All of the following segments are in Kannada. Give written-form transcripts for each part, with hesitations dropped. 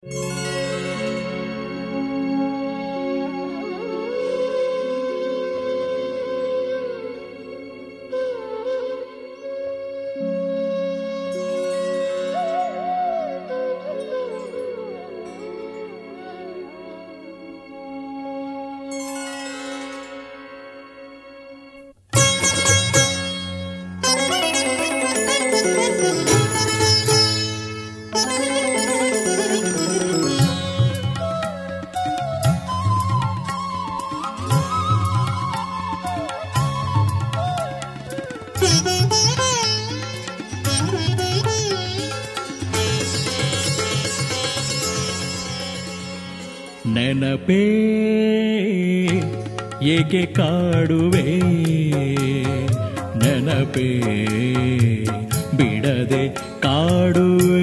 ನೆನಪೇ ಏಕೆ ಕಾಡುವೆ, ನೆನಪೇ ಬಿಡದೆ ಕಾಡುವೆ,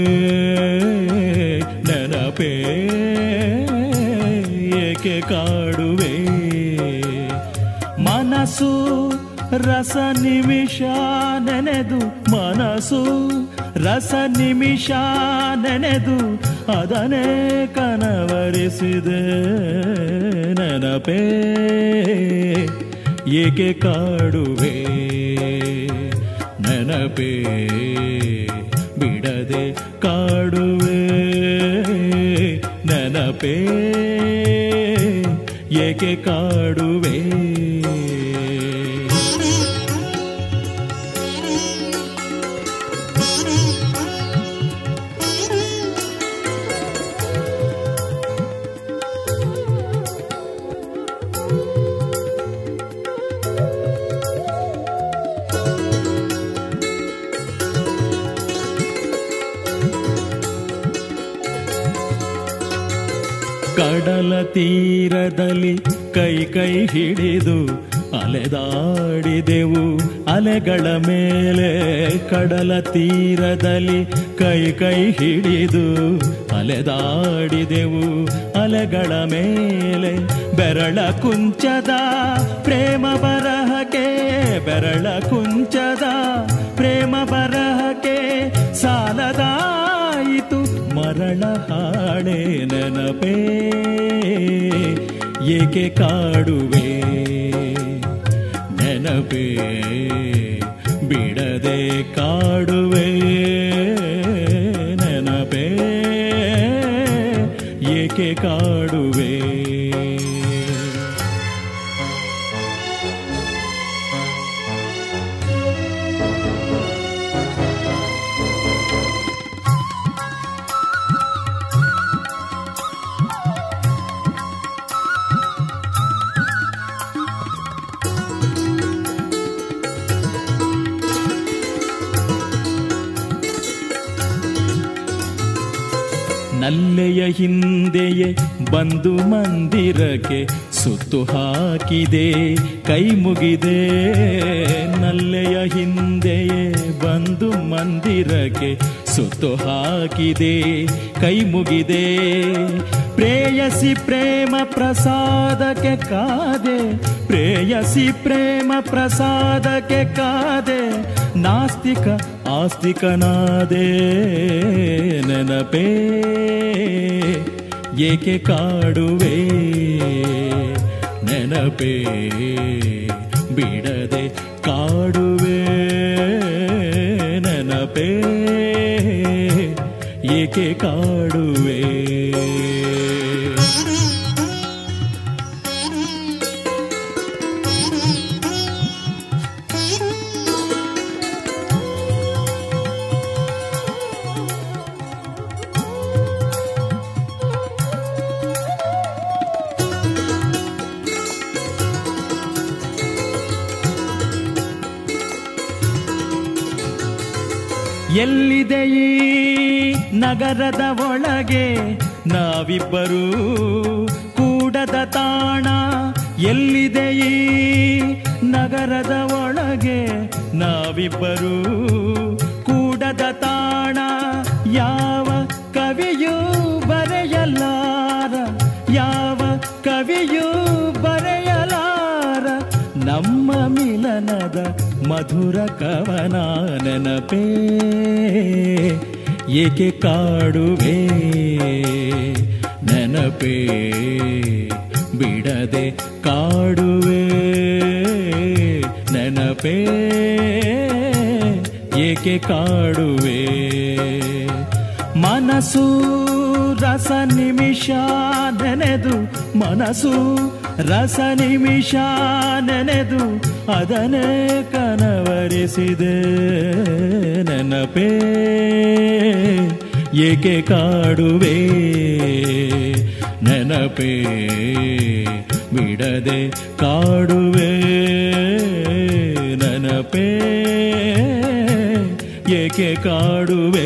ನೆನಪೇ ಏಕೆ ಕಾಡುವೆ. ಮನಸ್ಸು ರಸ ನಿಮಿಷ ನೆನೆದು, ಮನಸ್ಸು ರಸ ನಿಮಿಷ ನೆನೆದು ಅದನ್ನೇ ಕನವರಿಸಿದೆ. ನೆನಪೇ ಏಕೆ ಕಾಡುವೆ, ನೆನಪೇ ಬಿಡದೆ ಕಾಡುವೆ, ನೆನಪೇ ಏಕೆ ಕಾಡುವೆ. ಕಡಲ ತೀರದಲ್ಲಿ ಕೈ ಕೈ ಹಿಡಿದು ಅಲೆದಾಡಿದೆವು ಅಲೆಗಳ ಮೇಲೆ. ಕಡಲ ತೀರದಲ್ಲಿ ಕೈ ಕೈ ಹಿಡಿದು ಅಲೆದಾಡಿದೆವು ಅಲೆಗಳ ಮೇಲೆ. ಬೆರಳ ಕುಂಚದ ಪ್ರೇಮ ಬರಹಕ್ಕೆ, ಬೆರಳ ಕುಂಚದ ಪ್ರೇಮ ಬರಹಕ್ಕೆ ಸಾಲದಾಯಿತು ಮರಳ ಹಾಡೆ. ನೆನಪೇ ಏಕೆ ಕಾಡುವೆ, ನೆನಪೇ ಬಿಡದೆ ಕಾಡುವೆ, ನೆನಪೇ ಏಕೆ ಕಾಡುವೆ. ನಲ್ಲೆಯ ಹಿಂದೆಯೇ ಬಂದು ಮಂದಿರಕ್ಕೆ ಸುತ್ತು ಹಾಕಿದೆ ಕೈ ಮುಗಿದೆ. ನಲ್ಲೆಯ ಹಿಂದೆಯೇ ಬಂದು ಮಂದಿರಕ್ಕೆ ಸುತ್ತು ಹಾಕಿದೆ ಕೈ ಮುಗಿದೆ. ಪ್ರೇಯಸಿ ಪ್ರೇಮ ಪ್ರಸಾದಕ್ಕೆ ಕಾದೆ, ಪ್ರೇಯಸಿ ಪ್ರೇಮ ಪ್ರಸಾದಕ್ಕೆ ಕಾದೆ. ನಾಸ್ತಿಕ ಆಸ್ತಿಕನಾದೆ. ನೆನಪೇ ಏಕೆ ಕಾಡುವೆ, ನೆನಪೇ ಬಿಡದೆ ಕಾಡುವೆ, ನೆನಪೇ ಏಕೆ ಕಾಡುವೆ. ಎಲ್ಲಿದೆ ಈ ನಗರದ ಒಳಗೆ ನಾವಿಬ್ಬರೂ ಕೂಡದ ತಾಣ, ಎಲ್ಲಿದೆ ಈ ನಗರದ ಒಳಗೆ ನಾವಿಬ್ಬರೂ ಕೂಡದ ತಾಣ. ಯಾವ ಕವಿಯೂ ಬರೆಯಲಾರ, ಯಾವ ಕವಿಯೂ ಬರೆಯಲಾರ ನಮ್ಮ ಮಿಲನದ ಮಧುರ ಕವನ. ನೆನಪೇ ಏಕೆ ಕಾಡುವೆ, ನೆನಪೇ ಬಿಡದೆ ಕಾಡುವೆ ನೆನಪೇ ಏಕೆ ಕಾಡುವೆ ಮನಸ್ಸು ರಸ ನಿಮಿಷ ನೆನೆದು ಮನಸ್ಸು ರಸ ನಿಮಿಷ ನೆನೆದು ಅದನ್ನೇ ಕನವರಿಸಿದೆ ನೆನಪೇ ಏಕೆ ಕಾಡುವೆ ನೆನಪೇ ಬಿಡದೆ ಕಾಡುವೆ ನೆನಪೇ ಏಕೆ ಕಾಡುವೆ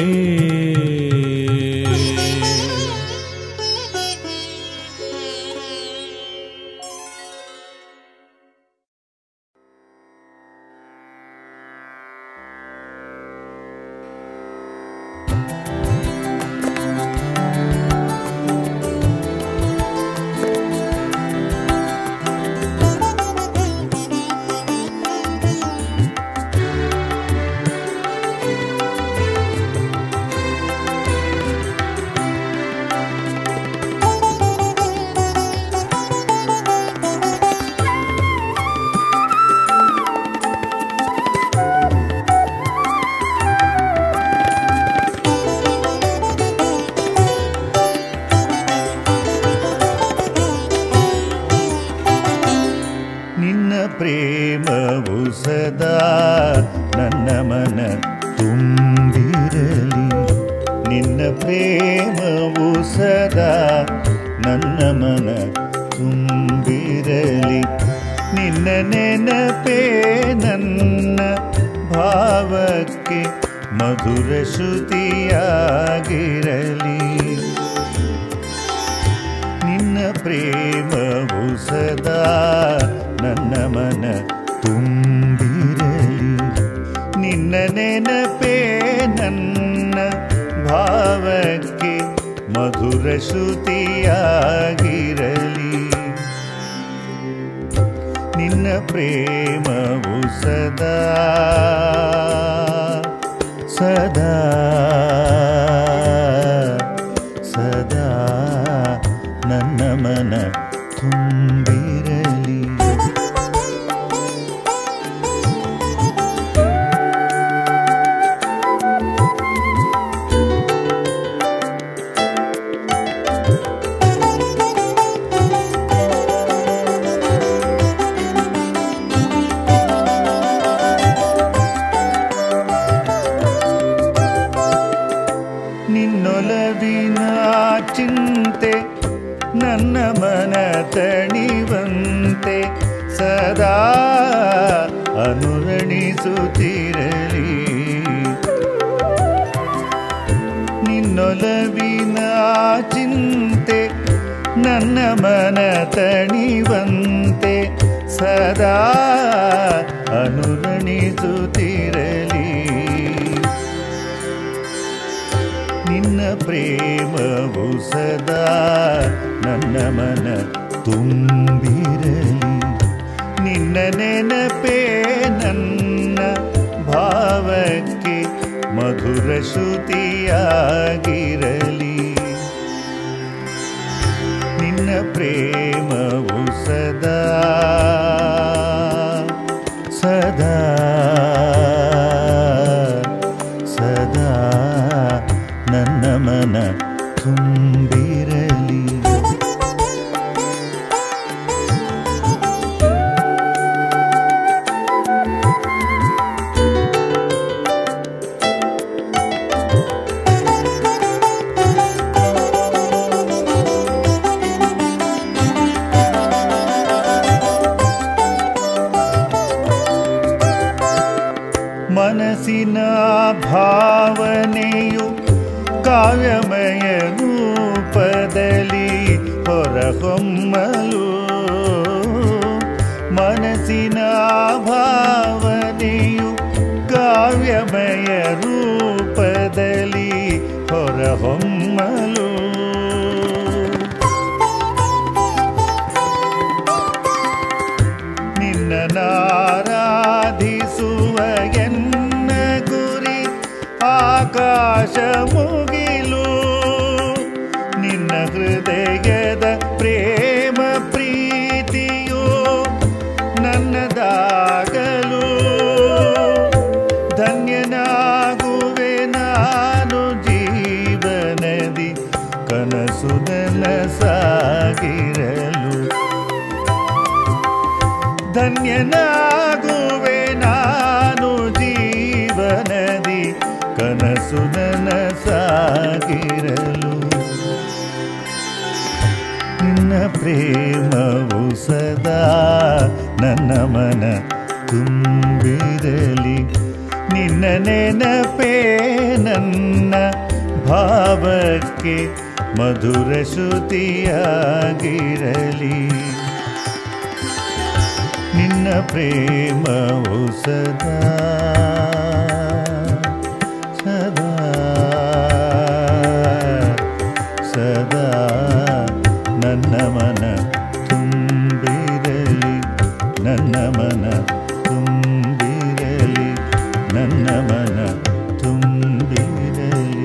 ಪ್ರೇಮವು ಸದಾ ನನ್ನ ಮನ ತುಂಬಿರಲಿ ನಿನ್ನ ಪ್ರೇಮವು ಸದಾ ನನ್ನ ಮನ ತುಂಬಿರಲಿ ನಿನ್ನ ನೆನಪೇ ನನ್ನ ಭಾವಕ್ಕೆ ಮಧುರ ಶ್ರುತಿಯಾಗಿರಲಿ ನಿನ್ನ ಪ್ರೇಮವು ಸದಾ ನನ್ನ ಮನ ತುಂಬಿರಲಿ ನಿನ್ನ ನೆನಪೇ ನನ್ನ ಭಾವಕ್ಕೆ ಮಧುರ ಶ್ರುತಿಯಾಗಿರಲಿ ನಿನ್ನ ಪ್ರೇಮವು ಸದಾ ಸದಾ ಸದಾ ನನ್ನ ಮನ ತುಂಬಿರಲಿ ನಿನ್ನೊಲವಿನ ಚಿಂತೆ ನನ್ನ ಮನ ತಣಿವಂತೆ ಸದಾ ಅನುರಣಿಸುತ್ತಿರಲಿ ನಿನ್ನೊಲವಿನ ಚಿಂತೆ ನನ್ನ ಮನ ತಣಿವಂತೆ ಸದಾ ಅನುರಣಿಸುತ್ತಿರಲಿ ನಿನ್ನ ಪ್ರೇಮವು ಸದಾ ನನ್ನ ಮನ ತುಂಬಿರಲಿ ನಿನ್ನ ನೆನಪೇ ನನ್ನ ಭಾವಕ್ಕೆ ಮಧುರ ಶ್ರುತಿಯಾಗಿರಲಿ ನಿನ್ನ ಪ್ರೇಮವು ಸದಾ ಸದಾ ಸದಾ ನನ್ನ ಮನ ತುಂಬಿರಲಿ ಮನಸ್ಸಿನ ಭಾವನೆಯು ಕಾವ್ಯಮಯ ರೂಪದಲ್ಲಿ ಹೊರಹೊಮ್ಮಲು ಮನಸ್ಸಿನ ಭಾವನೆಯು ಕಾವ್ಯಮಯ ರೂಪದಲ್ಲಿ ಹೊರಹೊಮ್ಮಲು ನಿನ್ನ ನಾರಾಧಿಸುವ ಎನ್ನ ಗುರಿ ಆಕಾಶ ಮುಗಿಲು ನಿನ್ನ ಹೃದಯದ ಕನಸು ನನಸಾಗಿರಲು ಧನ್ಯನಾಗುವೆ ನಾನು ಜೀವನದಿ ಕನಸು ನನಸಾಗಿರಲು ನಿನ್ನ ಪ್ರೇಮವು ಸದಾ ನನ್ನ ಮನ ತುಂಬಿರಲಿ ನಿನ್ನ ನೆನಪೇ ನನ್ನ ಭಾವಕ್ಕೆ ಮಧುರ ಶ್ರುತಿಯಾಗಿರಲಿ ನಿನ್ನ ಪ್ರೇಮವು ಸದಾ ಸದಾ ಸದಾ ನನ್ನ ಮನ ತುಂಬಿರಲಿ ನನ್ನ ಮನ ತುಂಬಿರಲಿ ನನ್ನ ಮನ ತುಂಬಿರಲಿ.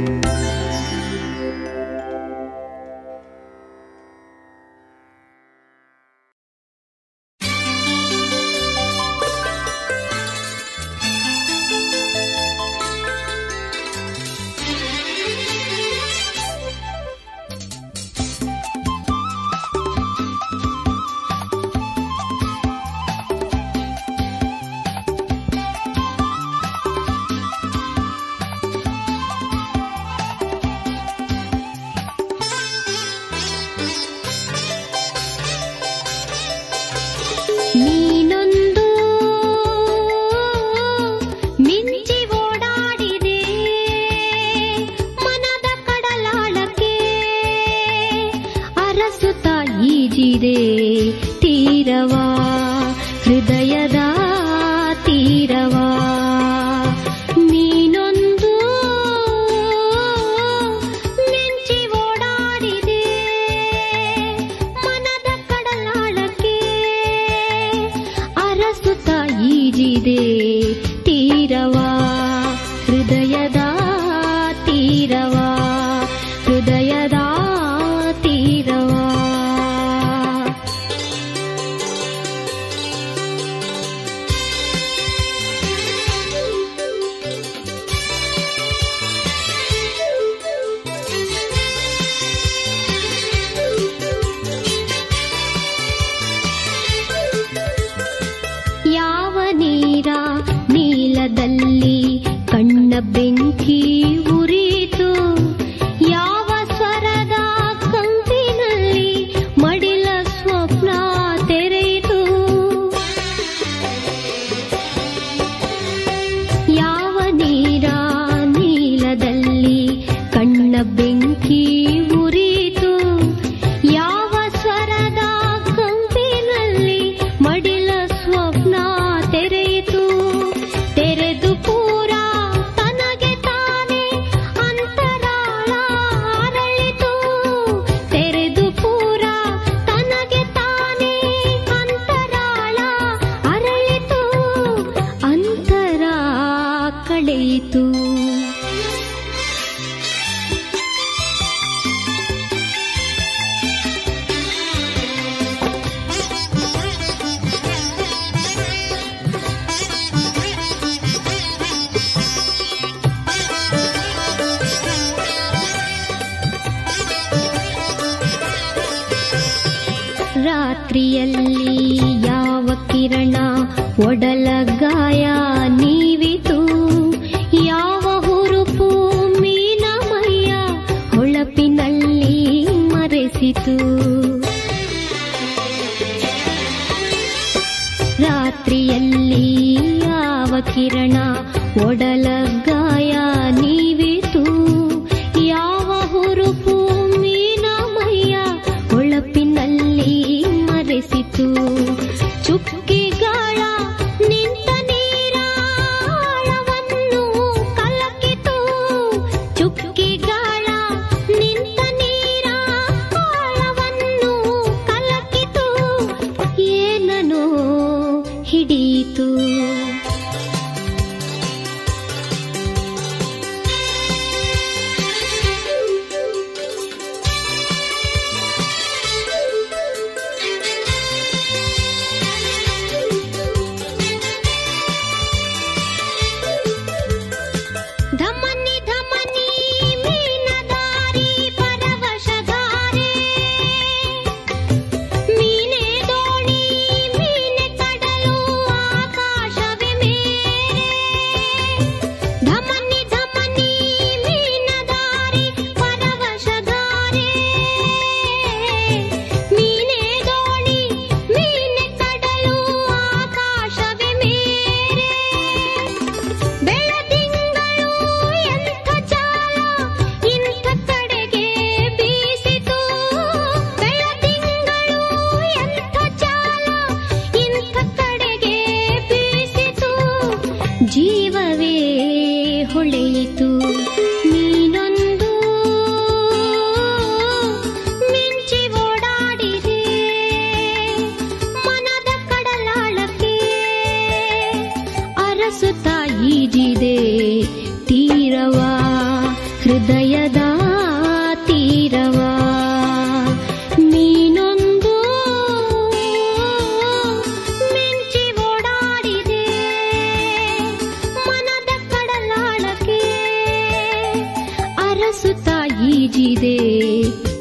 ತೀರವಾ ಹೃದಯದ ತೀರವಾ ನೀನೊಂದು ಮಿಂಚಿ ಓಡಾಡಿದೆ ಮನದ ಕಡಲಾಳಕ್ಕೆ ಅರಸುತ್ತ ಈಜಿದೆ ತೀರವಾ ಹೃದಯದ ತೀರವಾ ಹೃದಯದ ತೀರವಾ. ಯಾವ ನೀರ ನೀಲದಲ್ಲಿ ಕಣ್ಣ ಬೆಂಕಿ ಉರಿತು ಯಾವ ಸ್ವರದ ಕಂಪಿನಲ್ಲಿ ಮಡಿಲ ಸ್ವಪ್ನ ತೆರೆಯಿತು ಯಾವ ನೀರ ನೀಲದಲ್ಲಿ ಕಣ್ಣ ಬೆಂಕಿ ಉರಿತು ಯಾವ ಸ್ವರದ ಕಂಪಿನಲ್ಲಿ ಮಡಿಲ ಸ್ವಪ್ನ ತೆರೆಯಿತು ತೆರೆದು ಪೂರ ತನಗೆ ತಾನೇ ಅಂತರಾಳ ಅರಳಿತು ತೆರೆದು ಪೂರ ತನಗೆ ತಾನೇ ಅಂತರಾಳ ಅರಳಿತು ಅಂತರ ಕಳೆಯಿತು. ರಾತ್ರಿಯಲ್ಲಿ ಯಾವ ಕಿರಣ ಒಡಲ ಗಾಯ ನೀವಿತು ಯಾವ ಹುರುಪು ಮೀನ ಮೈಯ ಹೊಳಪಿನಲ್ಲಿ ಮರೆಸಿತು ರಾತ್ರಿಯಲ್ಲಿ ಯಾವ ಕಿರಣ ಒಡಲ ಗಾಯ ನೀವಿತು ಯಾವ ಹುರುಪು ಮೀನ ಮೈಯ ಹೊಳಪಿನಲ್ಲಿ ಮರೆಸಿತು ಚುಕ್ಕಿಗಾಳ ನಿಂತ ನೀರ ಆಳವನ್ನು ಕಲಕಿತು ಚುಕ್ಕಿಗಾಳ ನಿಂತ ನೀರ ಆಳವನ್ನು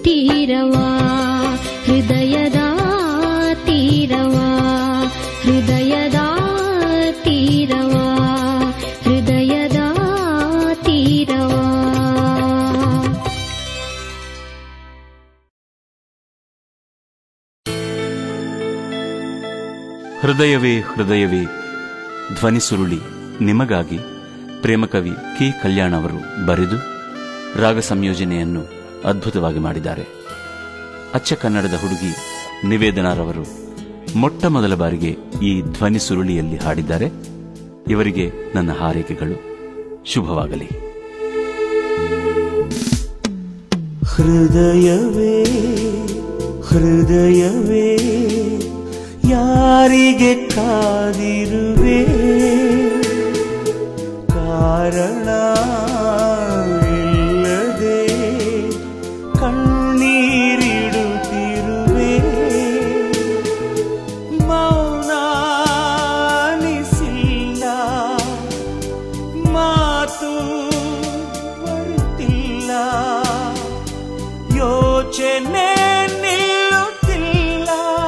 ತೀರವಾ ಹೃದಯದ ತೀರವಾ ಹೃದಯದ ತೀರವಾ ಹೃದಯದ ತೀರವಾ. ಹೃದಯವೇ ಹೃದಯವೇ ಧ್ವನಿ ಸುರುಳಿ ನಿಮಗಾಗಿ ಪ್ರೇಮಕವಿ ಕೆ ಕಲ್ಯಾಣ್ ಅವರು ಬರೆದು ರಾಗ ಸಂಯೋಜನೆಯನ್ನು ಅದ್ಭುತವಾಗಿ ಮಾಡಿದ್ದಾರೆ. ಅಚ್ಚ ಕನ್ನಡದ ಹುಡುಗಿ ನಿವೇದನಾರವರು ಮೊಟ್ಟ ಮೊದಲ ಬಾರಿಗೆ ಈ ಧ್ವನಿ ಸುರುಳಿಯಲ್ಲಿ ಹಾಡಿದ್ದಾರೆ. ಇವರಿಗೆ ನನ್ನ ಹಾರೈಕೆಗಳು. ಶುಭವಾಗಲಿ. ಹೃದಯವೇ ಹೃದಯವೇ ಯಾರಿಗೆ ಕಾದಿರುವೆ, ಕಾರಣ ಇಲ್ಲದೆ ಕಣ್ಣೀರಿಡುತ್ತಿರುವೆ. ಮೌನ ಅನಿಸಿಲ್ಲ, ಮಾತು ಬರುತ್ತಿಲ್ಲ, ಯೋಚನೆ ನಿಲ್ಲುತ್ತಿಲ್ಲ.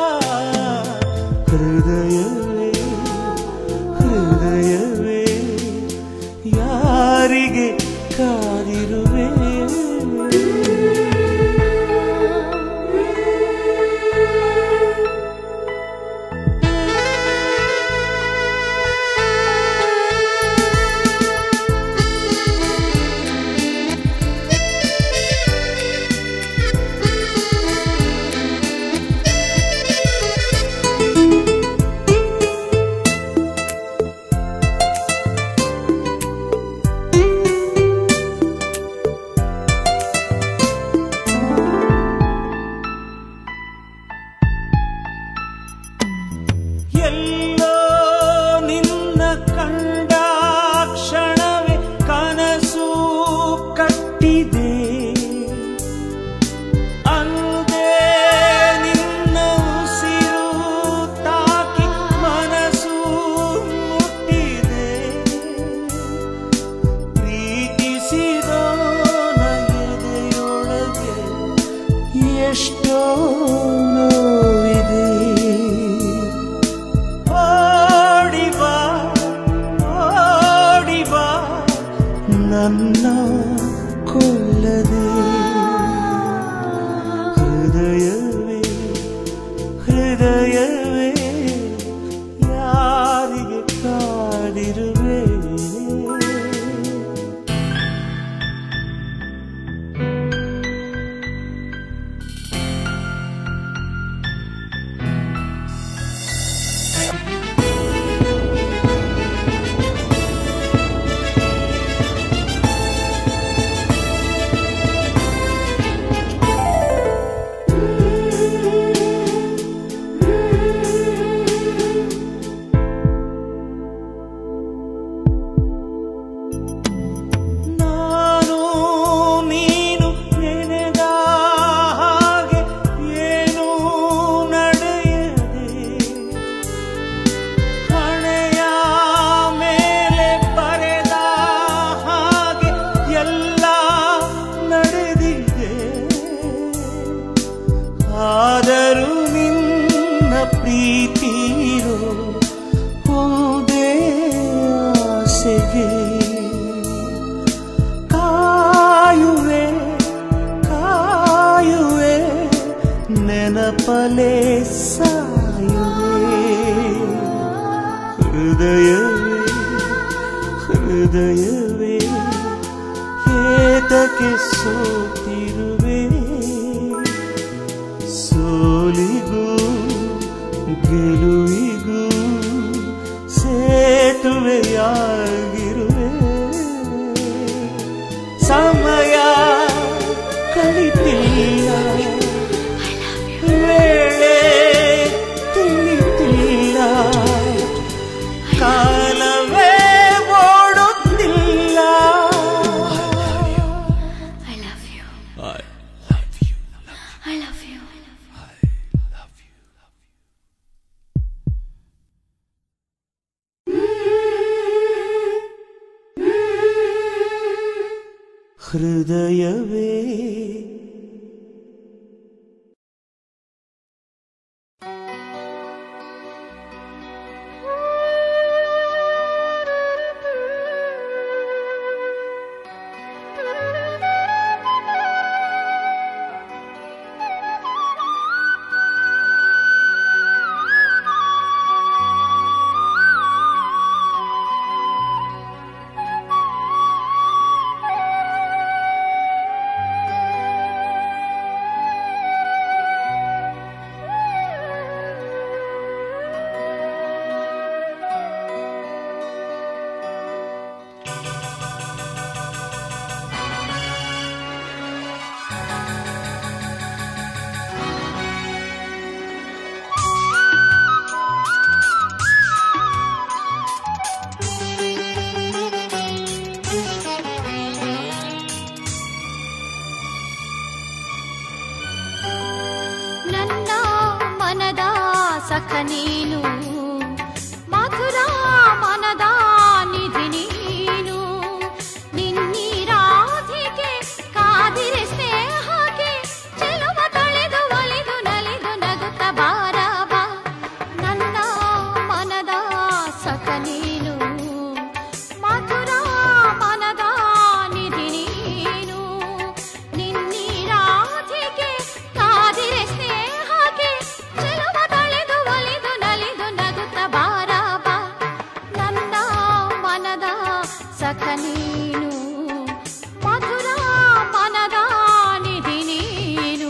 ಹೃದಯವೇ ಹೃದಯವೇ ಯಾರಿಗೆ ಕಾದಿರುವೆ. ಎಲ್ಲೋ ನಿನ್ನ ಕಂಡ ಕ್ಷಣವೇ ಕನಸು ಕಟ್ಟಿದೆ, ಅಂದೇ ನಿನ್ನ ಉಸಿರು ತಾಕಿ ಮನಸ್ಸು ಮುಟ್ಟಿದೆ. ಪ್ರೀತಿಸಿದೋನ ಎದೆಯೊಳಗೆ ಎಷ್ಟೋ ನೋವಿದೆ. ನನ್ನ ಕೊಲ್ಲದೆ. ಹೃದಯವೇ ಹೃದಯವೇ ಯಾರಿಗೆ ಕಾದಿರುವೆ. ಆದರೂ ನಿನ್ನ ಪ್ರೀತಿರೋ ಒಂದೇ ಆಸೆಗೆ ಕಾಯುವೆ ಕಾಯುವೆ ನೆನಪಲೆ ಸಾಯುವೆ. ಹೃದಯವೇ ಹೃದಯವೇ ಏತಕ್ಕೆ ಸೋತಿರುವೆ. ಸೋಲಿಗೂ ಗೆಲುವಿಗೂ ಸೇತುವೆಯಾಗಿರುವೆ. ಸಮಯ ಕಳಿತಿಲ್ಲ, ವೇಳೆ ತಿಳಿತಿಲ್ಲ, ಕಾಲವೇ ಓಡುತ್ತಿಲ್ಲ. I love you. I love you. I love you. ಹೃದಯವೇ ಸಖ ನೀನು ಮಧುರ ಮನದ ನಿಧಿ ನೀನು ನಿನ್ನೀ ರಾಧಿಕೆ ಕಾದಿರೆ ಸ್ನೇಹಕ್ಕೆ ಚೆಲುವ ತಳೆದು ಒಲಿದು ನಲಿದು ನಗುತ್ತ ಬಾರ ಬಾ ನನ್ನ ಮನದ ಸಖ ನೀನು ಮಧುರ ಮನದ ನಿಧಿ ನೀನು ನಿನ್ನೀ ರಾಧಿಕೆ ಕಾದಿರೆ ಸ್ನೇಹಕ್ಕೆ ಚೆಲುವ ತಳೆದು ಒಲಿದು ನಲಿದು ನಗುತ್ತ ಬಾರ ಬಾ ನನ್ನ ಮನದ ಸಖ ನೀನು ಮಧುರ ಮನದ ನಿಧಿ ನೀನು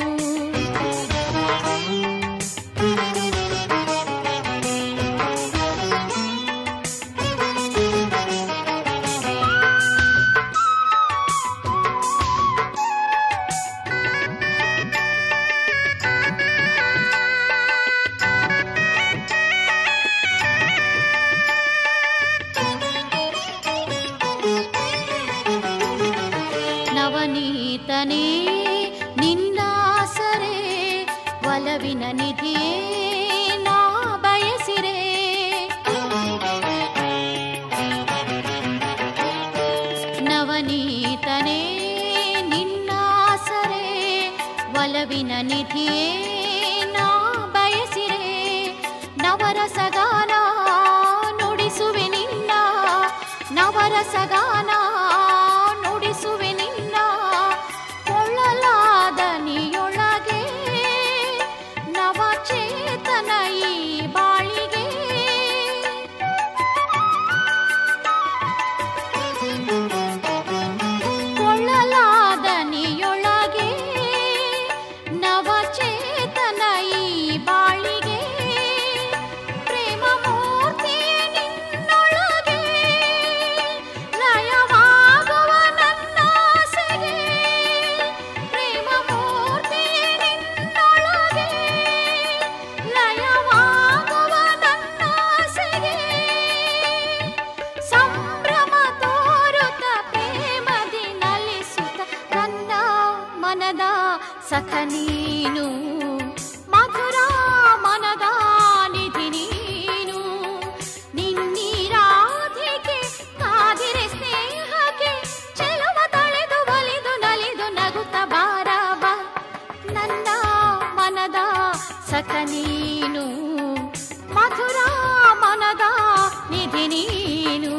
ನವನೀತನೇ ನಿನ್ನಾಸರೆ ಒಲವಿನ ನಿಧಿಯೇ ನಾ ಬಯಸಿರೆ ನವನೀತನೇ ನಿನ್ನಾಸರೆ ಒಲವಿನ ನಿಧಿಯೇ ನಾ ಬಯಸಿರೆ ನವರಸಗಾನ ನುಡಿಸುವೆ ನಿನ್ನ ನವರಸಗಾನ ನುಡಿಸುವೆ ನಿನ್ನ ಕೊಳ್ಳಲಾದ ನೀಯೊಳಗೆ ನವಚೇತನ ಈ ಬಾಳಿಗೆ ಕೊಳ್ಳಲಾದ ನೀಯೊಳಗೆ ನವಚೇತನ ಈ ಬಾಳಿಗೆ ಪ್ರೇಮ ಮೂರ್ತಿ ನಿನ್ನೊಳಗೆ ಲಯವಾಗುವ ನನ್ನಾಸೆಗೆ ಪ್ರೇಮ ಮೂರ್ತಿ ನಿನ್ನೊಳಗೆ ಲಯವಾಗುವ ನನ್ನಾಸೆಗೆ ಸಂಭ್ರಮ ತೋರುತ್ತ ಪ್ರೇಮದಿ ನಲಿಸುತ್ತ ನನ್ನ ಮನದ ಸಖ ನೀನು ಮಧುರ ಮನದ ನಿಧಿ ನೀನು ನಿನ್ನೀ ರಾಧಿಕೆ ಕಾದಿರೆ ಸ್ನೇಹಕ್ಕೆ ಚೆಲುವ ತಳೆದು ಒಲಿದು ನಲಿದು ನಗುತ್ತ ಬಾರ ಬಾ ನನ್ನ ಮನದ ಸಖ ನೀನು ಮಧುರ ಮನದ ನಿಧಿ ನೀನು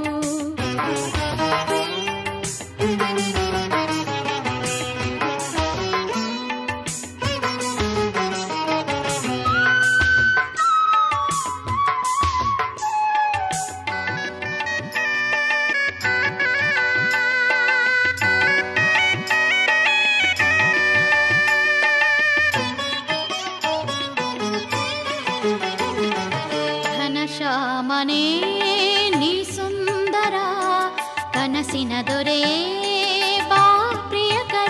ಘನಶ್ಯಾಮನೇ ನೀ ಸುಂದರ ಕನಸಿನ ದೊರೆ ಬಾ ಪ್ರಿಯಕರ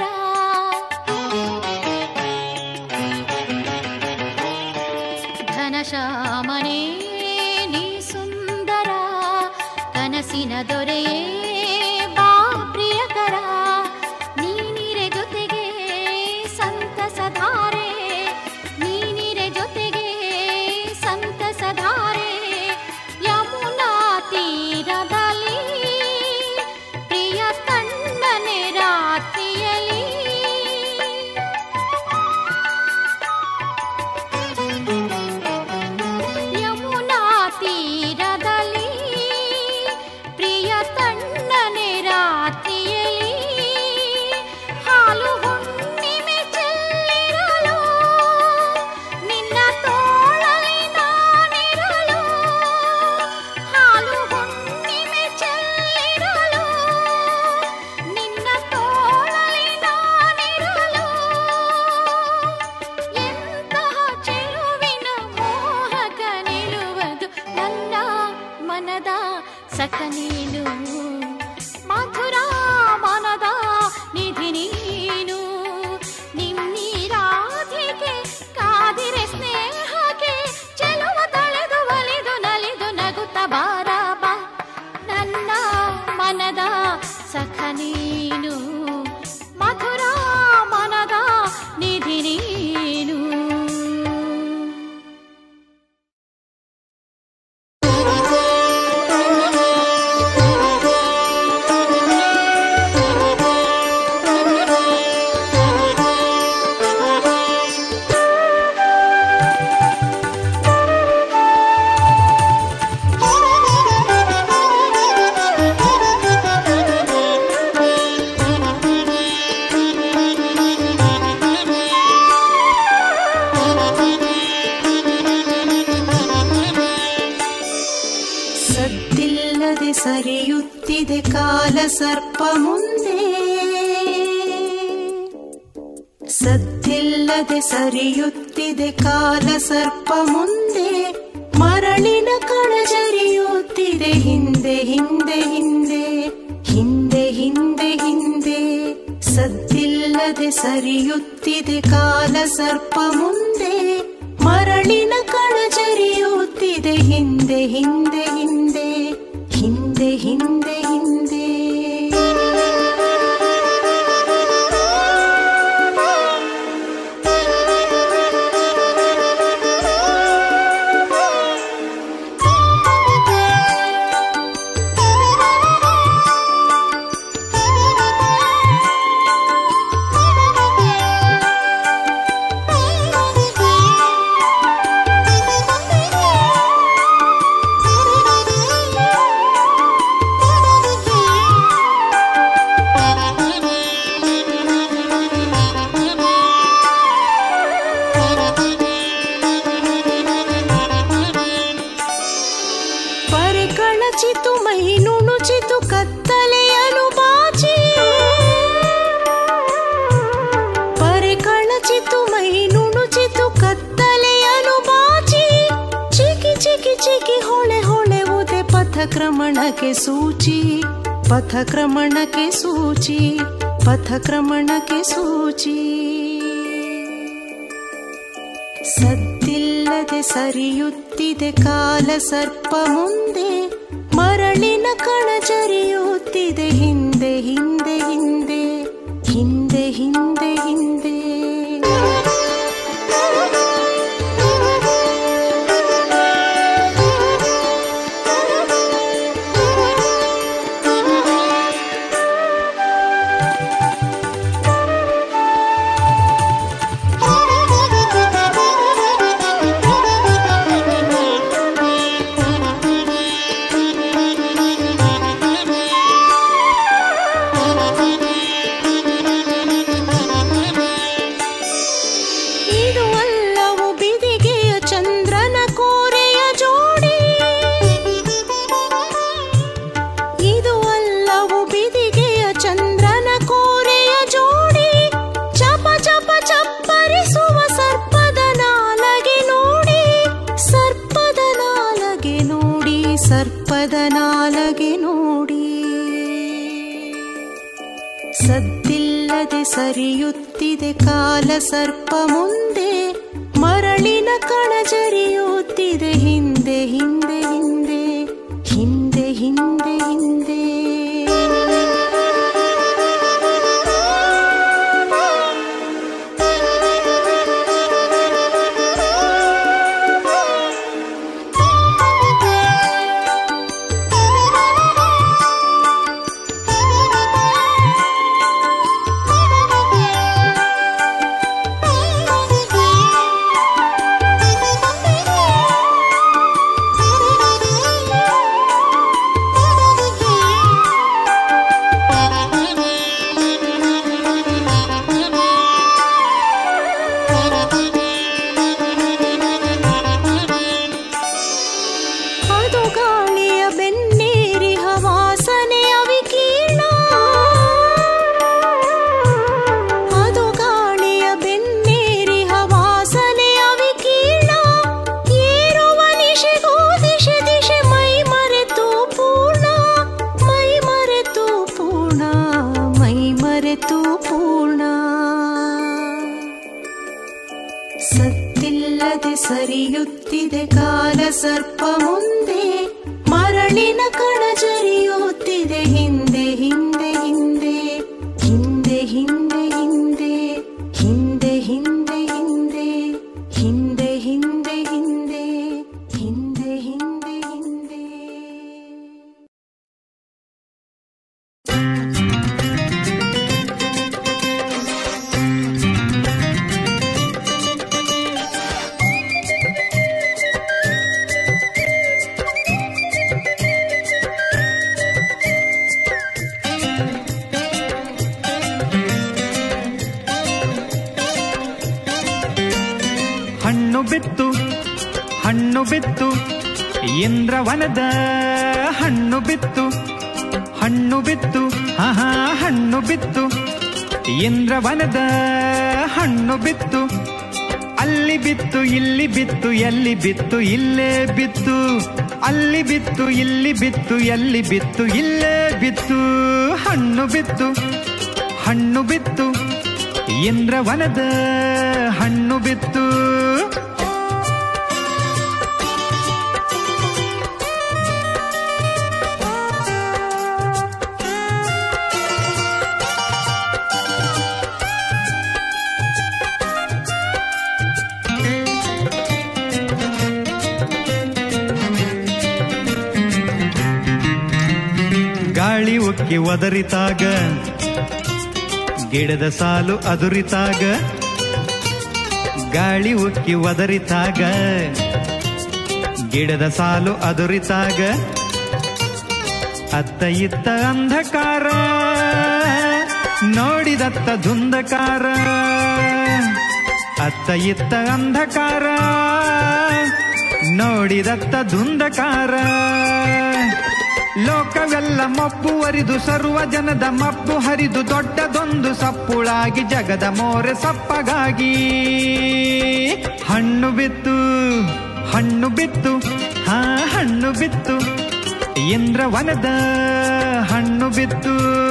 ಘನಶ್ಯಾಮನೇ ನೀ ಸುಂದರ ಕನಸಿನ ದೊರೆ ಬಾ ಪ್ರಿಯಕರ ನೀನಿರೆ ಜೊತೆಗೆ ಸಂತಸಧಾರೆ ನೀನಿರೆ ಜೊತೆಗೆ ಸಂತಸಧಾರೆ ಯಮುನಾ ತೀರದಲ್ಲಿ ಪ್ರಿಯ ಕಣ್ಣನೆ ರಾತ್ರಿಯಲ್ಲಿ ಯಮುನಾ ಸರ್ಪ ಮುಂದೆ ಸದ್ದಿಲ್ಲದೆ ಸರಿಯುತ್ತಿದೆ ಕಾಲ ಸರ್ಪ ಮುಂದೆ ಮರಳಿನ ಕಣಜರಿಯುತ್ತಿದೆ ಹಿಂದೆ ಹಿಂದೆ ಹಿಂದೆ ಹಿಂದೆ ಹಿಂದೆ ಹಿಂದೆ ಸದ್ದಿಲ್ಲದೆ ಸರಿಯುತ್ತಿದೆ ಕಾಲ ಸರ್ಪ ಮುಂದೆ ಮರಳಿನ ಕಣಜರಿಯುತ್ತಿದೆ ಹಿಂದೆ ಹಿಂದೆ ಹಿಂದೆ ಹಿಂದೆ ಹಿಂದೆ ಹಿಂದೆ ಕಳಚಿತು ಮೈ ನುಣುಚಿತು ಕತ್ತಲೆಯನು ಬಾಚಿ ಪರೆ ಕಳಚಿತು ಮೈ ನುಣುಚಿತು ಕತ್ತಲೆಯನು ಬಾಚಿ ಚಿಕಿ ಚಿಕಿ ಚಿಕಿ ಹೊಳೆ ಹೊಳೆವುದೇ ಪಥಕ್ರಮಣಕ್ಕೆ ಸೂಚಿ ಪಥಕ್ರಮಣಕ್ಕೆ ಸೂಚಿ ಪಥಕ್ರಮಣಕ್ಕೆ ಸೂಚಿ ಸದ್ದಿಲ್ಲದೆ ಸರಿಯುತ್ತಿದೆ ಕಾಲ ಸರ್ಪ ಮುಂದೆ ಮರಳಿನ ಕಣಜರಿಯುತ್ತಿದೆ ಹಿಂದೆ ಹಿಂದೆ ಹಿಂದೆ ಹಿಂದೆ ಹಿಂದೆ ಹಿಂದೆ ಸರ್ಪದ ನಾಲಗೆ ನೋಡಿ ಸದ್ದಿಲ್ಲದೆ ಸರಿಯುತ್ತಿದೆ ಕಾಲ ಸರ್ಪ ಮುಂದೆ ಮರಳಿನ ಕಣಜರಿಯುತ್ತಿದೆ ಹಿಂದೆ ಹಿಂದೆ ಹಿಂದೆ ಹಿಂದೆ ಹಿಂದೆ ಹಿಂದೆ ಸದ್ದಿಲ್ಲದೆ ಸರಿಯುತ್ತಿದೆ ಕಾಲ ಸರ್ಪ ಮುಂದೆ ಮರಳಿನ ಕಣಜರಿಯುತ್ತಿದೆ ಹಿಂದೆ ಹಿಂದೆ ಹಿಂದೆ ಹಿಂದೆ ಹಿಂದೆ ಹಿಂದೆ ಹಿಂದೆ ಹಿಂದೆ ಹಿಂದೆ ಹಿಂದೆ ಹಿಂದೆ ಹಿಂದೆ ಹಿಂದೆ ಹಿಂದೆ ಹಿಂದೆ ಹಣ್ಣು ಬಿತ್ತು ಇಂದ್ರವನದ ಹಣ್ಣು ಬಿತ್ತು ಹಣ್ಣು ಬಿತ್ತು ಆಹಾ ಹಣ್ಣು ಬಿತ್ತು ಇಂದ್ರವನದ ಹಣ್ಣು ಬಿತ್ತು ಅಲ್ಲಿ ಬಿತ್ತು ಇಲ್ಲಿ ಬಿತ್ತು ಎಲ್ಲಿ ಬಿತ್ತು ಇಲ್ಲೇ ಬಿತ್ತು ಅಲ್ಲಿ ಬಿತ್ತು ಇಲ್ಲಿ ಬಿತ್ತು ಎಲ್ಲಿ ಬಿತ್ತು ಇಲ್ಲೇ ಬಿತ್ತು ಹಣ್ಣು ಬಿತ್ತು ಹಣ್ಣು ಬಿತ್ತು ಇಂದ್ರವನದ ಹಣ್ಣು ಬಿತ್ತು ಗಾಳಿ ಉಕ್ಕಿ ಒದರಿತಾಗ ಗಿಡದ ಸಾಲು ಅದುರಿತಾಗ ಗಾಳಿ ಉಕ್ಕಿ ಒದರಿತಾಗ ಗಿಡದ ಸಾಲು ಅದುರಿತಾಗ ಅತ್ತ ಇತ್ತ ಅಂಧಕಾರ ನೋಡಿದತ್ತ ಧುಂಧಕಾರ ಅತ್ತ ಇತ್ತ ಅಂಧಕಾರ ನೋಡಿದತ್ತ ಧುಂಧಕಾರ ಲೋಕವೆಲ್ಲ ಮಬ್ಬು ಹರಿದು ಸರ್ವ ಜನದ ಮಬ್ಬು ಹರಿದು ದೊಡ್ಡದೊಂದು ಸಪ್ಪುಳಾಗಿ ಜಗದ ಮೋರೆ ಸಪ್ಪಗಾಗಿ ಹಣ್ಣು ಬಿತ್ತು ಹಣ್ಣು ಬಿತ್ತು ಹಾ ಹಣ್ಣು ಬಿತ್ತು ಇಂದ್ರವನದ ಹಣ್ಣು ಬಿತ್ತು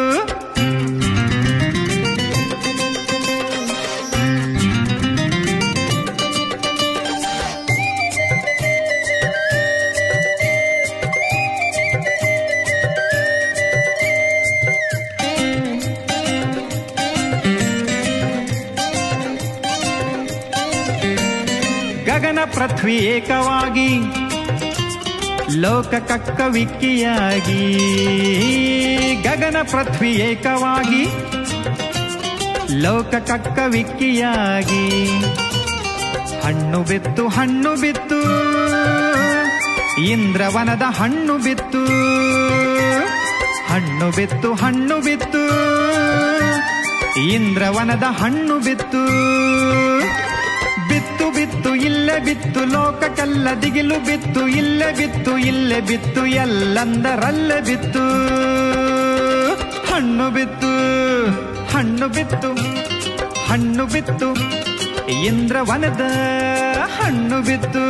ಗಗನ ಪೃಥ್ವಿ ಏಕವಾಗಿ ಲೋಕ ಕಕ್ಕವಿಕ್ಕಿಯಾಗಿ ಗಗನ ಪೃಥ್ವಿ ಏಕವಾಗಿ ಲೋಕ ಕಕ್ಕವಿಕ್ಕಿಯಾಗಿ ಹಣ್ಣು ಬಿತ್ತು ಹಣ್ಣು ಬಿತ್ತು ಇಂದ್ರವನದ ಹಣ್ಣು ಬಿತ್ತು ಹಣ್ಣು ಬಿತ್ತು ಹಣ್ಣು ಬಿತ್ತು ಇಂದ್ರವನದ ಹಣ್ಣು ಬಿತ್ತು ಬಿತ್ತು ಬಿತ್ತು ಇಲ್ಲೇ ಬಿತ್ತು ಲೋಕಕ್ಕೆಲ್ಲ ದಿಗಿಲು ಬಿತ್ತು ಇಲ್ಲೇ ಬಿತ್ತು ಇಲ್ಲೇ ಬಿತ್ತು ಎಲ್ಲಂದರಲ್ಲೇ ಬಿತ್ತು ಹಣ್ಣು ಬಿತ್ತು ಹಣ್ಣು ಬಿತ್ತು ಹಣ್ಣು ಬಿತ್ತು ಇಂದ್ರವನದ ಹಣ್ಣು ಬಿತ್ತು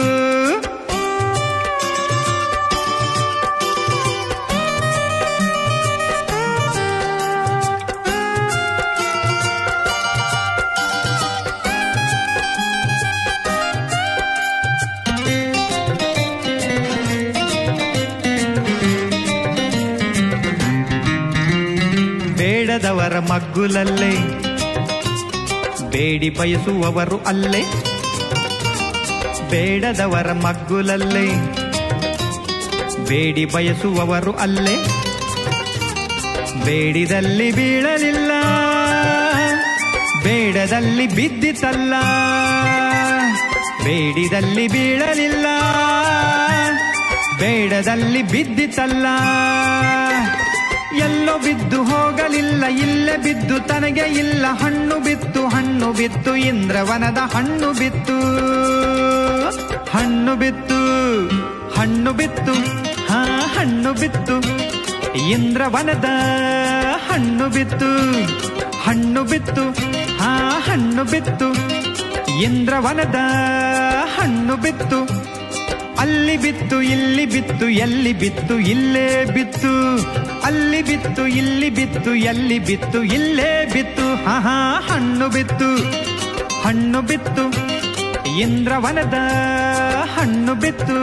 ಬೇಡದವರ ಮಗ್ಗುಲಲ್ಲೇ ಬೇಡಿ ಬಯಸುವವರು ಅಲ್ಲೇ ಬೇಡದವರ ಮಗ್ಗುಲಲ್ಲೇ ಬೇಡಿ ಬಯಸುವವರು ಅಲ್ಲೇ ಬೇಡಿದಲ್ಲಿ ಬೀಳಲಿಲ್ಲ ಬೇಡದಲ್ಲಿ ಬಿದ್ದಿತಲ್ಲ ಬೇಡಿದಲ್ಲಿ ಬೀಳಲಿಲ್ಲ ಬೇಡದಲ್ಲಿ ಬಿದ್ದಿತಲ್ಲ ಎಲ್ಲೋ ಬಿದ್ದು ಹೋಗಲಿಲ್ಲ ಇಲ್ಲೇ ಬಿದ್ದು ತನಗೆ ಇಲ್ಲ ಹಣ್ಣು ಬಿತ್ತು ಇಂದ್ರವನದ ಹಣ್ಣು ಬಿತ್ತು ಹಣ್ಣು ಬಿತ್ತು ಹಣ್ಣು ಬಿತ್ತು ಹಾ ಹಣ್ಣು ಬಿತ್ತು ಇಂದ್ರವನದ ಹಣ್ಣು ಬಿತ್ತು ಹಣ್ಣು ಬಿತ್ತು ಹಾ ಹಣ್ಣು ಬಿತ್ತು ಇಂದ್ರವನದ ಹಣ್ಣು ಬಿತ್ತು ಅಲ್ಲಿ ಬಿತ್ತು ಇಲ್ಲಿ ಬಿತ್ತು ಎಲ್ಲಿ ಬಿತ್ತು ಇಲ್ಲೇ ಬಿತ್ತು ಅಲ್ಲಿ ಬಿತ್ತು ಇಲ್ಲಿ ಬಿತ್ತು ಎಲ್ಲಿ ಬಿತ್ತು ಇಲ್ಲೇ ಬಿತ್ತು ಹಾ ಹಾ ಹಣ್ಣು ಬಿತ್ತು ಹಣ್ಣು ಬಿತ್ತು ಇಂದ್ರವನದ ಹಣ್ಣು ಬಿತ್ತು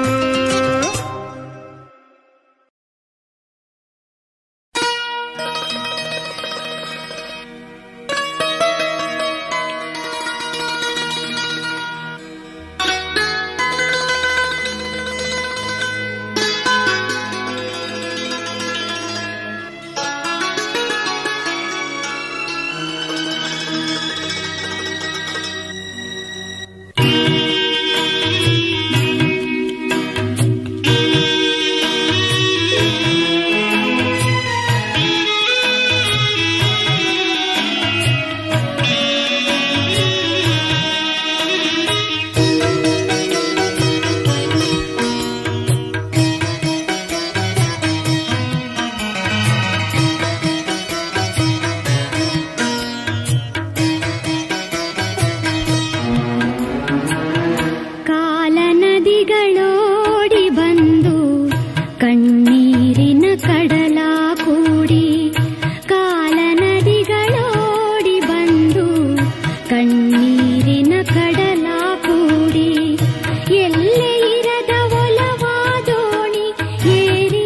ಕಣ್ಣೀರಿನ ಕಡಲ ಕೂಡಿ ಎಲ್ಲೇ ಇರದ ಒಲವಾದೋಣಿ ಏರಿ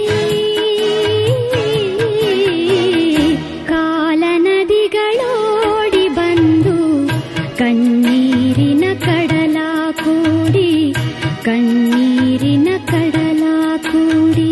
ಕಾಲ ನದಿಗಳೋಡಿ ಬಂದು ಕಣ್ಣೀರಿನ ಕಡಲ ಕೂಡಿ ಕಣ್ಣೀರಿನ ಕಡಲ ಕೂಡಿ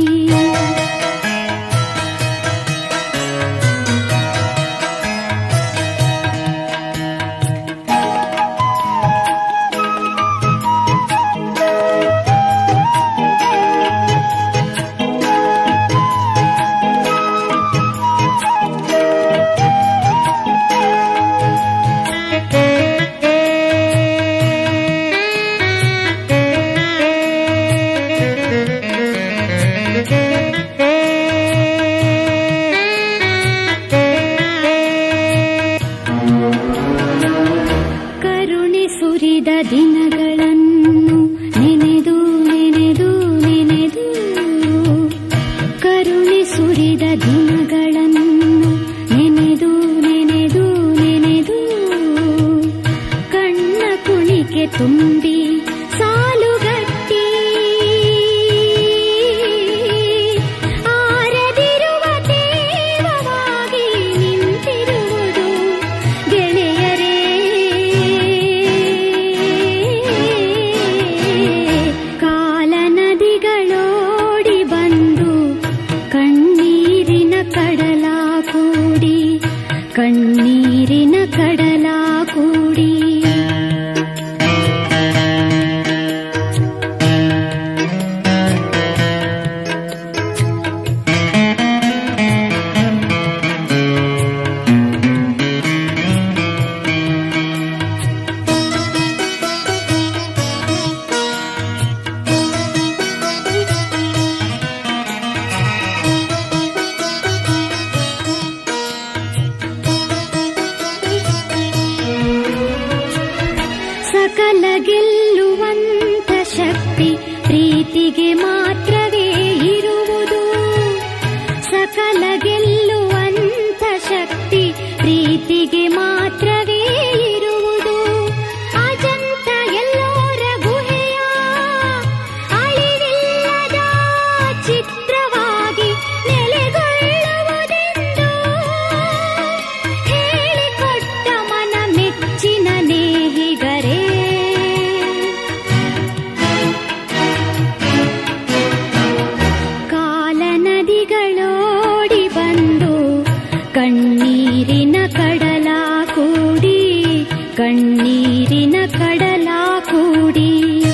ದಿನಗಳನ್ನು ನೆನೆದು ನೆನೆದು ನೆನೆದು ಕರುಣೆ ಸುರಿದ ದಿನಗಳನ್ನು ನೆನೆದು ನೆನೆದು ನೆನೆದು ಕಣ್ಣ ಕುಣಿಕೆ ತುಂಬಿ ಸಾಲುಗಟ್ಟಿ ಆರದಿರುವ ದೇವವಾಗಿ ನಿಂತಿರುವುದು ಗೆಳೆಯರೇ. ಕಾಲ ನದಿಗಳೋಡಿ ಬಂದು ಕಣ್ಣೀರಿನ ಕಡಲ ಕೂಡಿ ಕಣ್ಣೀರಿನ ಕಡಲ ಕೂಡಿ ಸಕಲ ಗೆಲ್ಲುವಂತ ಶಕ್ತಿ ಪ್ರೀತಿಗೆ ಮಾತ್ರವೇ ಇರುವುದು. ಸಕಲ ಗೆಲ್ಲುವಂತ ಶಕ್ತಿ ಪ್ರೀತಿಗೆ ಮಾತ್ರವೇ ಇರುವುದು. ಅಜಂತ ಎಲ್ಲೋರ ಗುಹೆಯ ಅಳಿವಿಲ್ಲದ ಚಿತ್ರವಾಗಿ ನೆಲೆಗೊಳ್ಳುವುದೆಂದು ಹೇಳಿಕೊಟ್ಟ ಮನ ಮೆಚ್ಚಿನ ನೇಹಿಗರೇ. ಕಾಲ ನದಿಗಳೋಡಿ ಬಂದು ಕಣ್ಣೀರಿನ ಕಡಲ ಕೂಡಿ ಕಣ್ಣೀರಿನ ಕಡಲ ಕೂಡಿ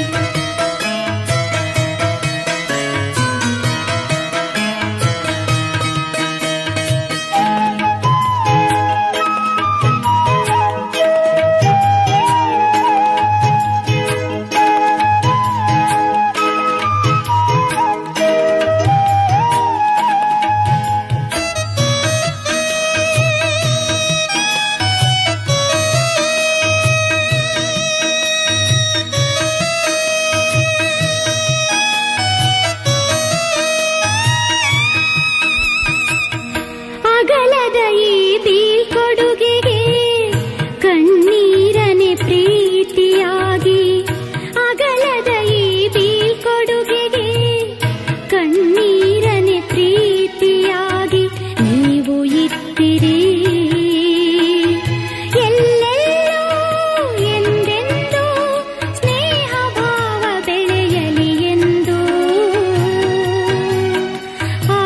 ಅಗಲದ ಈ ಬೀಳ್ಕೊಡುಗೆಗೆ ಕಣ್ಣೀರನೆ ಪ್ರೀತಿಯಾಗಿ. ಅಗಲದ ಈ ಬೀಳ್ಕೊಡುಗೆಗೆ ಕಣ್ಣೀರನೆ ಪ್ರೀತಿಯಾಗಿ ನೀವು ಇತ್ತಿರಿ. ಎಲ್ಲೆಲ್ಲೂ ಎಂದೆಂದೂ ಸ್ನೇಹ ಭಾವ ಬೆಳೆಯಲಿ ಎಂದು ಆ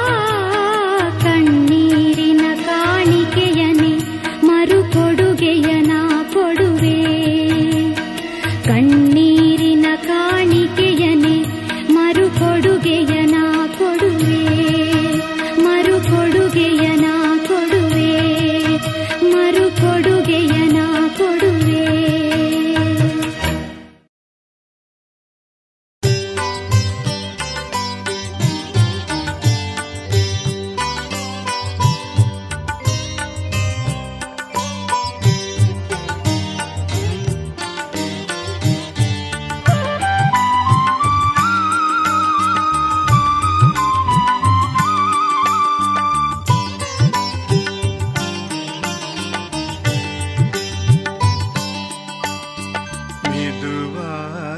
ಕಣ್ಣೀರಿನ ಕಾಣಿಕೆಯನೆ ಮರುಕೊಡುಗೆಯನ ಕೊಡುವೆ. ಕಣ್ಣೀರಿನ ಕಾಣಿಕೆಯನೆ ಮರುಕೊಡುಗೆಯನ ಕೊಡುವೆ. ಮರುಕೊಡುಗೆಯನ ಕೊಡುವೆ. ಮರುಕೊಡುಗೆಯನ ಕೊಡುವೆ.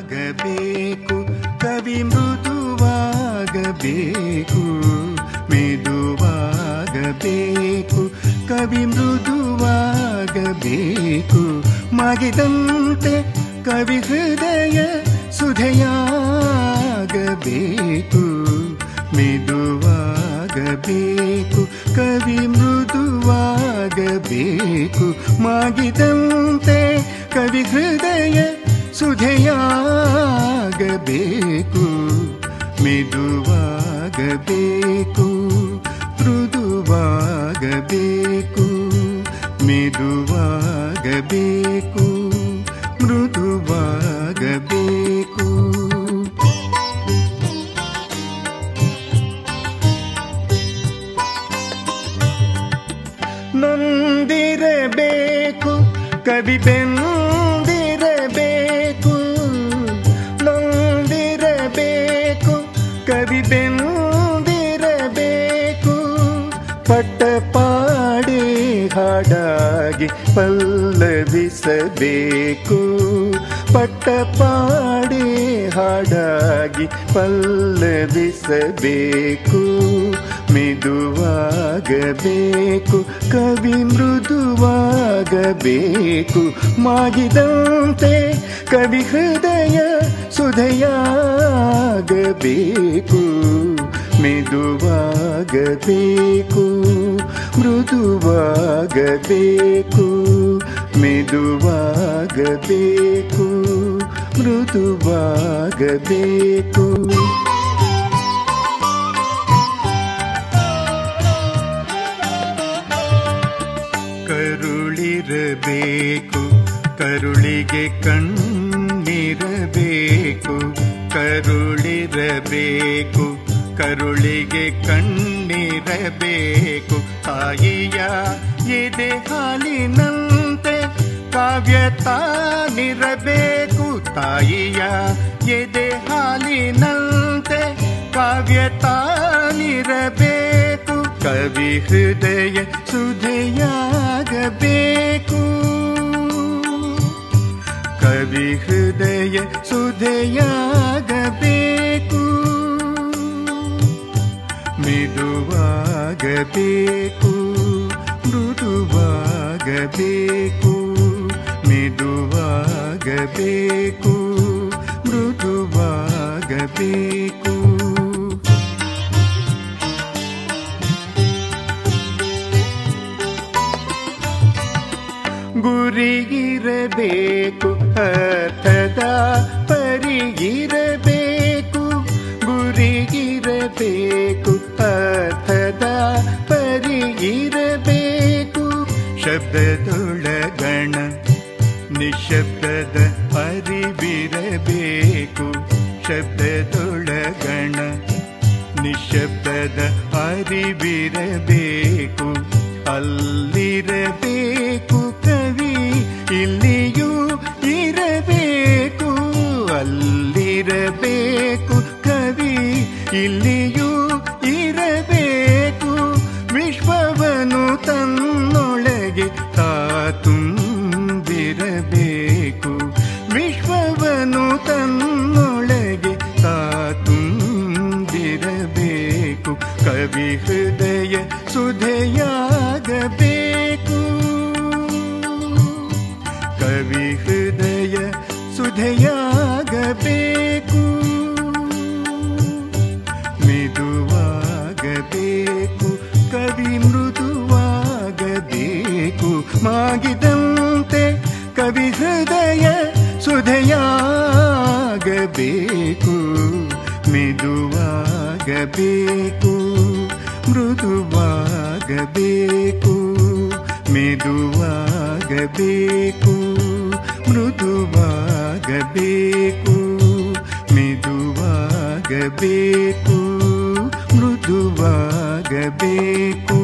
ಮೆದುವಾಗಬೇಕು ಕವಿ ಮೃದುವಾಗಬೇಕು ಮೆದುವಾಗಬೇಕು ಕವಿ ಮೃದುವಾಗಬೇಕು ಮಾಗಿದಂತೆ ಕವಿ ಹೃದಯ ಸುಧೆಯಾಗಬೇಕು ಮೆದುವಾಗಬೇಕು ಕವಿ ಮೃದುವಾಗಬೇಕು ಮಾಗಿದಂತೆ ಕವಿ ಹೃದಯ ಸುಧೆಯಾಗಬೇಕು ಮೆದುವಾಗಬೇಕು ಮೃದುವಾಗಬೇಕು ಮೆದುವಾಗಬೇಕು ಮೃದುವಾಗಬೇಕು ನೊಂದಿರಬೇಕು ಕವಿ ಬೆಂದಿರಬೇಕು ನೊಂದಿರಬೇಕು ಕವಿ ಬೆಂದಿರಬೇಕು ಪಟ್ಟ ಪಾಡಿ ಹಾಡಾಗಿ ಪಲ್ಲವಿಸಬೇಕು ಪಟ್ಟ ಪಾಡಿ ಹಾಡಾಗಿ ಪಲ್ಲವಿಸಬೇಕು ಮೆದುವಾಗಬೇಕು ಕವಿ ಮೃದುವಾಗಬೇಕು ಮಾಗಿದಂತೆ ಕವಿ ಹೃದಯ ಸುಧೆಯಾಗಬೇಕು ಮೆದುವಾಗಬೇಕು ಮೃದುವಾಗಬೇಕು ಮೆದುವಾಗಬೇಕು ಮೃದುವಾಗಬೇಕು ಕರುಳಿರಬೇಕು ಕರುಳಿಗೆ ಕಣ್ಣಿರಬೇಕು ಕರುಳಿರಬೇಕು ಕರುಳಿಗೆ ಕಣ್ಣಿರಬೇಕು ತಾಯಿಯ ಎದೆ ಹಾಲಿನಂತೆ ಕಾವ್ಯ ತಾನಿರಬೇಕು ತಾಯಿಯ ಎದೆ ಹಾಲಿನಂತೆ ಕಾವ್ಯ ತಾನಿರಬೇಕು ಕವಿ ಹೃದಯ ಸುಧೆಯಾಗಬೇಕು ಕವಿ ಹೃದಯ ಸುಧೆಯಾಗಬೇಕು ಮೆದುವಾಗಬೇಕು ಮೃದುವಾಗಬೇಕು ಮೆದುವಾಗಬೇಕು ಮೃದುವಾಗಬೇಕು ಗುರಿಯಿರಬೇಕು ಅರ್ಥದ ಪರಿಗಿರಬೇಕು ಗುರಿಗಿರಬೇಕು ಅರ್ಥದ ಪರಿಗಿರಬೇಕು ಶಬ್ದದೊಳಗಣ ನಿಶಬ್ದದ ಅರಿವಿರಬೇಕು ಶಬ್ದದೊಳಗಣ ನಿಶಬ್ದದ ಅರಿವಿರಬೇಕು ಅಲ್ಲಿರಬೇಕು ಕವಿ ಇಲ್ಲಿಯೂ ಇರಬೇಕು ಅಲ್ಲಿರಬೇಕು ಕವಿ ಇಲ್ಲಿಯೂ ಇರಬೇಕು ವಿಶ್ವವನ್ನು ತನ್ನೊಳಗೆ ತುಂಬಿರಬೇಕು ವಿಶ್ವವನ್ನು ತನ್ನೊಳಗೆ ತುಂಬಿರಬೇಕು ಕವಿ ಹೃದಯ ಸುಧೆಯಾಗಬೇಕು ಕವಿ ಹೃದಯ ಸುಧೆಯಾಗಬೇಕು ಮೆದುವಾಗಬೇಕು ಕವಿ ಮೃದುವಾಗಬೇಕು ಮಾಗಿದಂತೆ ಕವಿ ಹೃದಯ ಸುಧೆಯಾಗಬೇಕು ಮೆದುವಾಗಬೇಕು ಮೃದುವಾಗಬೇಕು ಮೆದುವಾಗಬೇಕು ಮೃದುವಾಗಬೇಕು ಮೆದುವಾಗಬೇಕು ಮೃದುವಾಗಬೇಕು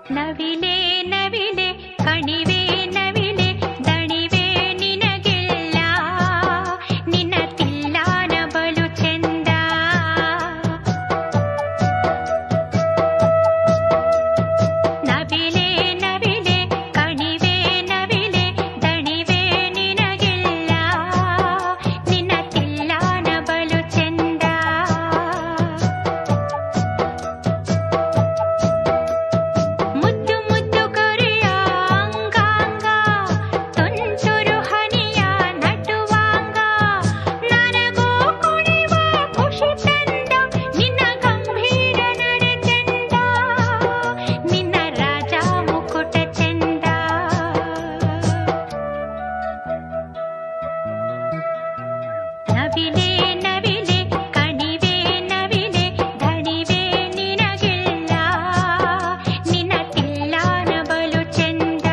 ನವಿಲೆ ನವಿಲೆ ಕಣಿವೆ ನವಿಲೆ ದಣಿವೆ ನಿನಗೆಲ್ಲ ನಿನ್ನ ತಿಲ್ಲಾನ ಬಲು ಚೆಂದ. ನವಿಲೆ ನವಿಲೆ ಕಣಿವೆ ನವಿಲೆ ದಣಿವೆ ನಿನಗೆಲ್ಲ ನಿನ್ನ ತಿಲ್ಲಾನ ಬಲು ಚೆಂದ. ಮುದ್ದು ಮುದ್ದು ಕರೆಯ ಅಂಗಾಂಗ ತುಂತುರು ಹನಿಯ ನಟುವಾಂಗ ನನಗೂ ಕುಣಿವ ಖುಷಿ ತಂದ ನಿನ್ನ ಗಂಭೀರ ನಡೆ ಚೆಂದ ನಿನ್ನ ರಾಜ ಮುಕುಟ ಚೆಂದ. ನವಿಲೆ ನವಿಲೆ ಕಣಿವೆ ನವಿಲೆ ದಣಿವೆ ನಿನಗೆಲ್ಲ ನಿನ್ನ ತಿಲ್ಲಾನ ಬಲು ಚೆಂದ.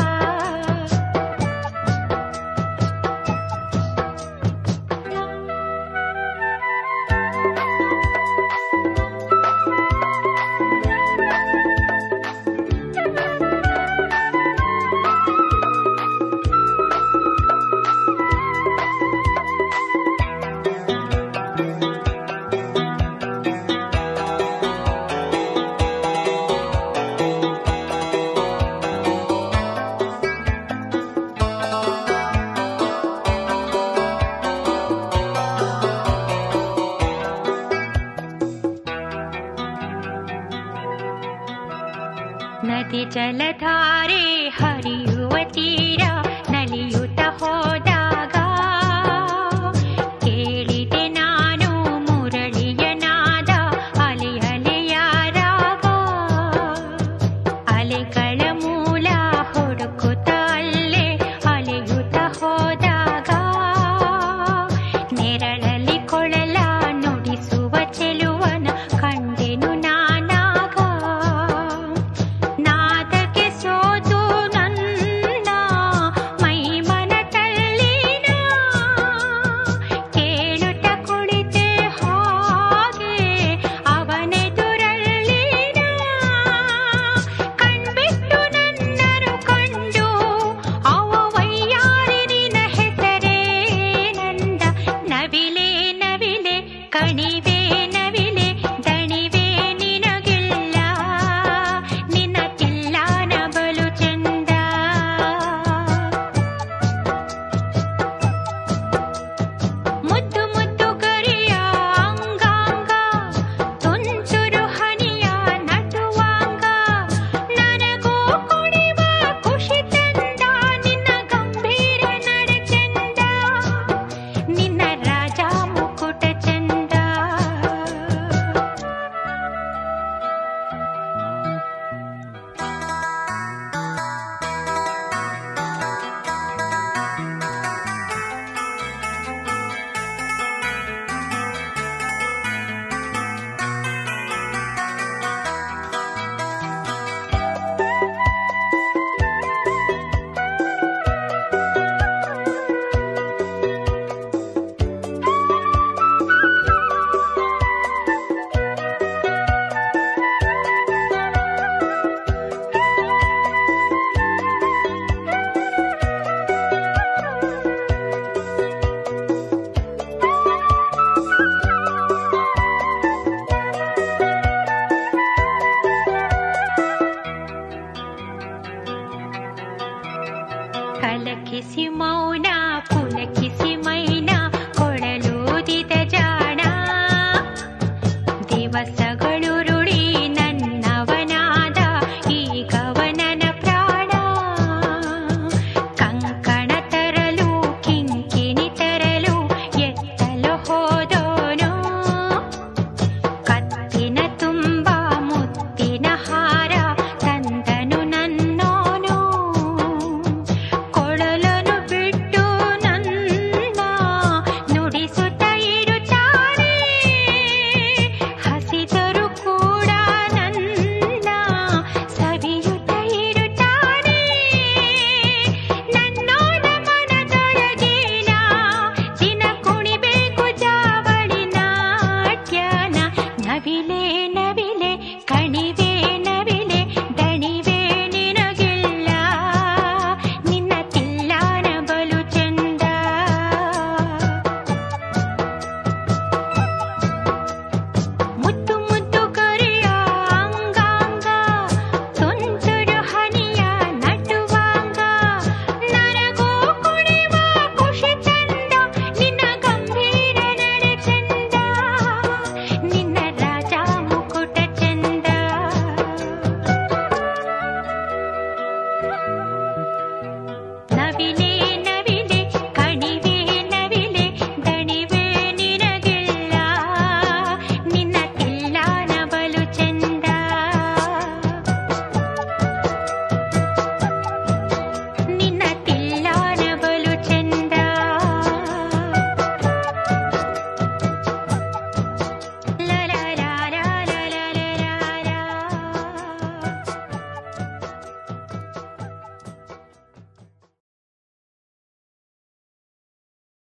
ನದಿ ಜಲಧಾರೆ ಹರಿಯುವ ತೀರ ನಲಿಯುತ್ತ ಹೋದಾಗ ಕೇಳಿದೆ ನಾನು ಮುರಳಿಯ ನಾದ ಅಲೆ ಅಲೆಯ ರಾಗ. ಅಲೆಗಳ ಮೂಲ ಹುಡುಕುತ್ತ ಅಲ್ಲೇ ಅಲೆಯುತ್ತ ಹೋದಾಗ ನೆರಳಲ್ಲಿ ಕೊಳಲ ನುಡಿಸುವ ಚೆಲುವನ ಕಂಡೆನು ನಾನಾಗ. ನಾದಕ್ಕೆ ಸೋತು ನನ್ನ ಮೈಮನ ತಳ್ಳಿನ ಕೇಳುತ್ತ ಕುಳಿತೆ ಹಾಗೆ ಅವನೆದುರಲ್ಲಿನ ಕಣ್ಬಿಟ್ಟು ನನ್ನರು ಕಂಡು ಅವ ವೈಯಾರಿ ನಿನ್ನ ಹೆಸರೇನಂದ. ನವಿಲೆ ನವಿಲೆ ಕಣಿವೆ ನವಿಲೆ ದಣಿವೆ ನಿನಗೆಲ್ಲ ನಿನ್ನ ತಿಲ್ಲಾನ ಬಲು ಚೆಂದ. ಮುದ್ದು ಮುದ್ದು ಕರೆಯ ಅಂಗಾಂಗ ತುಂತುರು ಹನಿಯ ನಟುವಾಂಗ ನನಗೂ ಕುಣಿವ ಖುಷಿ ತಂದ ನಿನ್ನ ಗಂಭೀರ ನಡೆ ಚೆಂದ ನಿನ್ನ ರಾಜ ಮುಕುಟ ಚೆಂದ. ಕಲಕಿಸಿ ಮೌನ ಪುಲಕಿಸಿ ಮೈನ ಕೊಳಲೂದಿದ ಜಾಣ ದಿವಸಗಳು ರುಳಿ ನನ್ನವನಾದ ಈಗವನನ ಪ್ರಾಣ. ಕಂಕಣ ತರಲು ಕಿಂಕಿಣಿ ತರಲು ಎತ್ತಲು ಹೋದೋನು ಕತ್ತಿನ ತುಂಬ ಮುತ್ತಿನ ಹಾರ ತಂದನು ನನ್ನೋನು. ಕೊಳಲನು ಬಿಟ್ಟು ನನ್ನ ನುಡಿಸುತ್ತ ಇರುತ್ತಾನೆ ಹಸಿದರು ಕೂಡ ನನ್ನ ಸವಿಯುತ್ತ ಇರುತ್ತಾನೆ. ನನ್ನೋದ ಮನದೊಳಗೇನ ದಿನ ಕುಣಿಬೇಕು ಜಾವಳಿ ನಾಟ್ಯನ. ನವಿಲೆ ನವಿಲೆ ಕಣಿವೆ